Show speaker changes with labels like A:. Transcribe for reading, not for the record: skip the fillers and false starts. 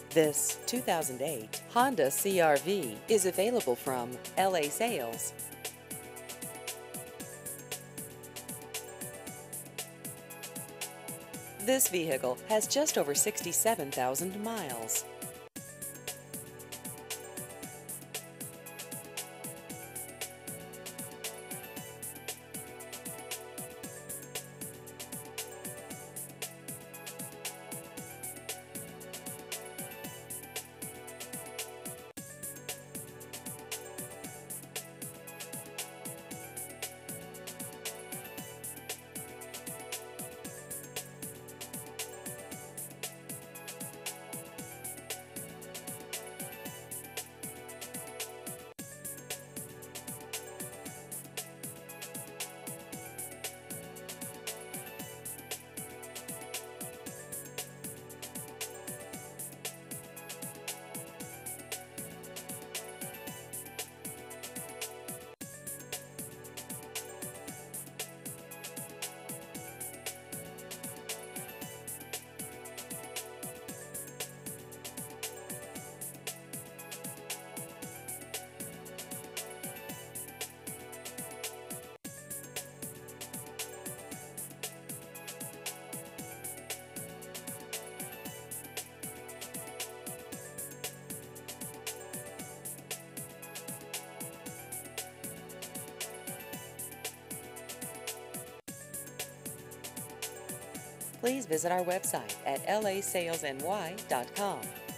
A: This 2008 Honda CR-V is available from LA Sales. This vehicle has just over 67,000 miles. Please visit our website at lasalesny.com.